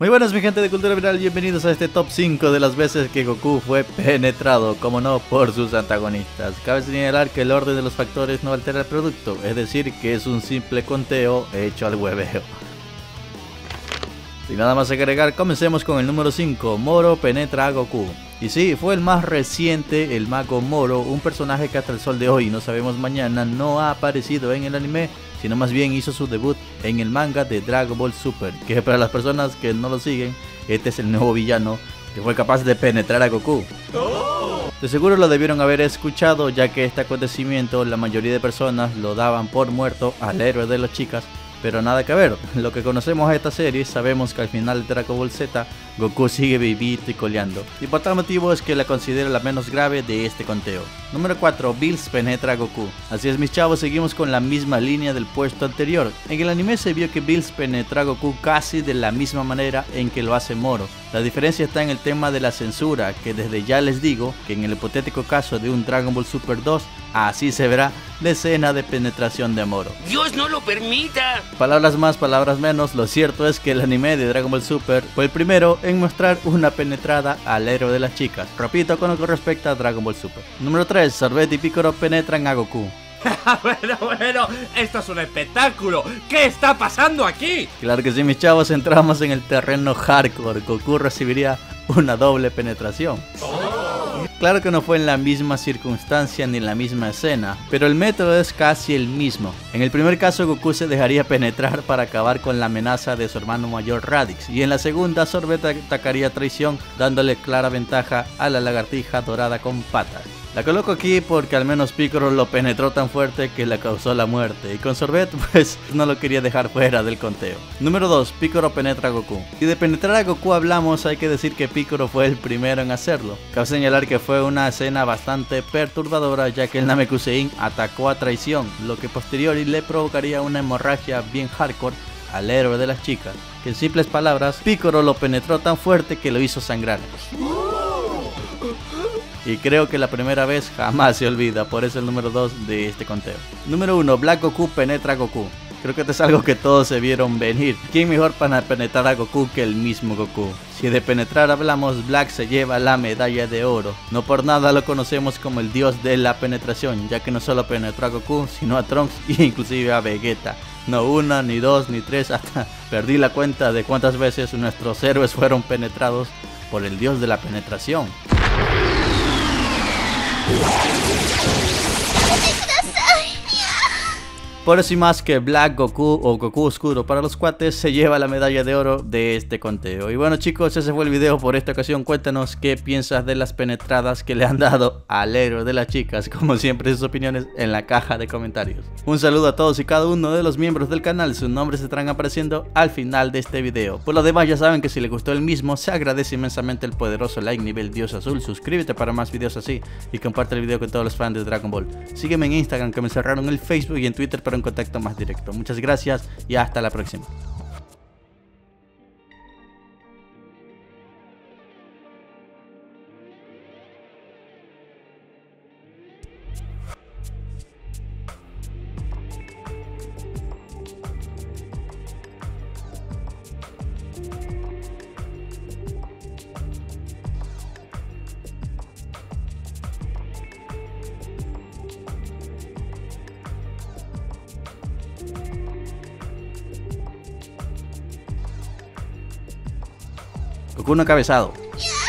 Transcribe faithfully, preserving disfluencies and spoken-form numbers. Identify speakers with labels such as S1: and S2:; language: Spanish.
S1: Muy buenas mi gente de Cultura Viral, bienvenidos a este top cinco de las veces que Goku fue penetrado, como no, por sus antagonistas. Cabe señalar que el orden de los factores no altera el producto, es decir, que es un simple conteo hecho al hueveo. Sin nada más que agregar, comencemos con el número cinco, Moro penetra a Goku. Y sí, fue el más reciente, el mago Moro, un personaje que hasta el sol de hoy, no sabemos mañana, no ha aparecido en el anime, sino más bien hizo su debut en el manga de Dragon Ball Super, que para las personas que no lo siguen, este es el nuevo villano que fue capaz de penetrar a Goku. De seguro lo debieron haber escuchado, ya que este acontecimiento la mayoría de personas lo daban por muerto al héroe de las chicas, pero nada que ver. Lo que conocemos a esta serie, sabemos que al final de Dragon Ball Z, Goku sigue vivito y coleando, y por tal motivo es que la considero la menos grave de este conteo. Número cuatro, Bills penetra a Goku. Así es mis chavos, seguimos con la misma línea del puesto anterior. En el anime se vio que Bills penetra a Goku casi de la misma manera en que lo hace Moro. La diferencia está en el tema de la censura, que desde ya les digo que en el hipotético caso de un Dragon Ball Super dos, así se verá la escena de penetración de Moro.
S2: ¡Dios no lo permita!
S1: Palabras más, palabras menos, lo cierto es que el anime de Dragon Ball Super fue el primero en mostrar una penetrada al héroe de las chicas. Repito, con lo que respecta a Dragon Ball Super. Número tres, Sorbet y Piccolo penetran a Goku.
S3: Bueno, bueno, esto es un espectáculo. ¿Qué está pasando aquí?
S1: Claro que sí, mis chavos, entramos en el terreno hardcore. Goku recibiría una doble penetración. Claro que no fue en la misma circunstancia ni en la misma escena, pero el método es casi el mismo. En el primer caso, Goku se dejaría penetrar para acabar con la amenaza de su hermano mayor Raditz, y en la segunda, Sorbet atacaría a traición, dándole clara ventaja a la lagartija dorada con patas. La coloco aquí porque al menos Piccolo lo penetró tan fuerte que le causó la muerte, y con Sorbet pues no lo quería dejar fuera del conteo. Número dos, Piccolo penetra a Goku. Si de penetrar a Goku hablamos, hay que decir que Piccolo fue el primero en hacerlo. Cabe señalar que fue una escena bastante perturbadora, ya que el Namekusein atacó a traición, lo que posteriori le provocaría una hemorragia bien hardcore al héroe de las chicas, que en simples palabras, Piccolo lo penetró tan fuerte que lo hizo sangrar. Y creo que la primera vez jamás se olvida, por eso el número dos de este conteo. Número uno, Black Goku penetra a Goku. Creo que esto es algo que todos se vieron venir. ¿Quién mejor para penetrar a Goku que el mismo Goku? Si de penetrar hablamos, Black se lleva la medalla de oro. No por nada lo conocemos como el dios de la penetración, ya que no solo penetró a Goku, sino a Trunks e inclusive a Vegeta. No una, ni dos, ni tres, hasta perdí la cuenta de cuántas veces nuestros héroes fueron penetrados por el dios de la penetración. Por eso y más que Black Goku o Goku Oscuro para los cuates se lleva la medalla de oro de este conteo. Y bueno chicos, ese fue el video por esta ocasión. Cuéntanos qué piensas de las penetradas que le han dado al héroe de las chicas. Como siempre, sus opiniones en la caja de comentarios. Un saludo a todos y cada uno de los miembros del canal. Sus nombres estarán apareciendo al final de este video. Por lo demás ya saben que si les gustó el mismo, se agradece inmensamente el poderoso like nivel Dios Azul. Suscríbete para más videos así y comparte el video con todos los fans de Dragon Ball. Sígueme en Instagram, que me cerraron el Facebook, y en Twitter para un contacto más directo. Muchas gracias y hasta la próxima. Goku no cabezado.